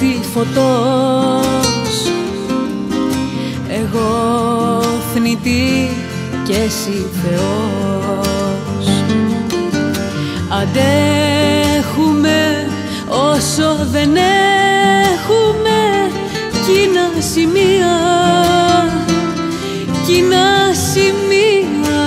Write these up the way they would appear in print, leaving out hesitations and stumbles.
έτη φωτός, εγώ θνητή και εσύ Θεός. Αντέχουμε όσο δεν έχουμε κοινά σημεία, κοινά σημεία.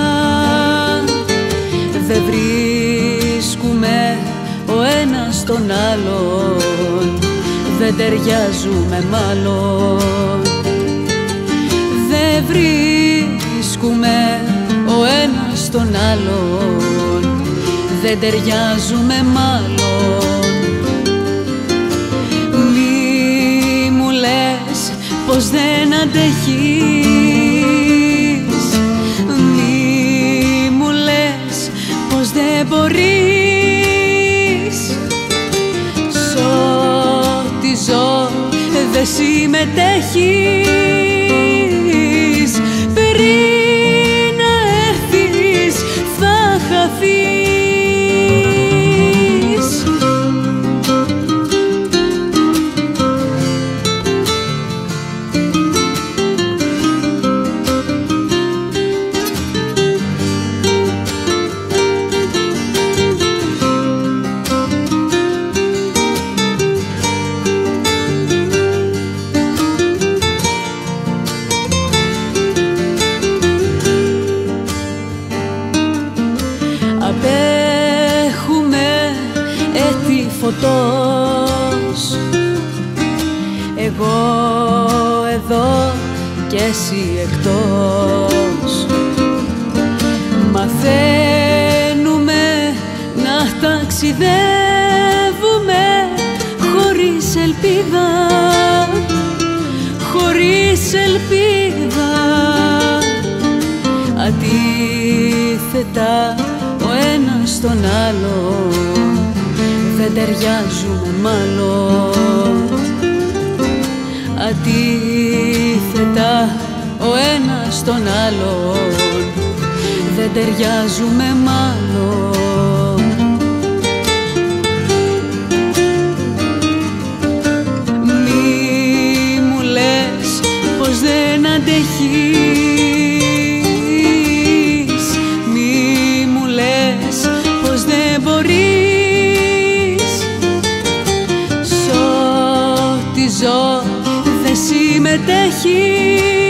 Δεν βρίσκουμε ο ένας τον άλλον, δεν ταιριάζουμε μάλλον. Δεν βρίσκουμε ο ένας τον άλλον, δεν ταιριάζουμε μάλλον. Μη μου λες πως δεν αντέχεις, μη μου λες πως δεν μπορείς. Σ' ό,τι ζω δεν συμμετέχεις, πριν να έρθεις θα χαθείς. Απέχουμε έτη φωτός, εγώ εδώ και εσύ εκτός. Μαθαίνουμε να ταξιδεύουμε χωρίς ελπίδα, χωρίς ελπίδα. Αντίθετα ο ένας τον άλλο, δεν ταιριάζουμε μάλλον. Αντίθετα ο ένας τον άλλο, δεν ταιριάζουμε μάλλον. Μη μου λες πως δεν αντέχεις, μη μου λες πως δεν μπορείς. Σ' ό,τι ζω δεν συμμετέχεις,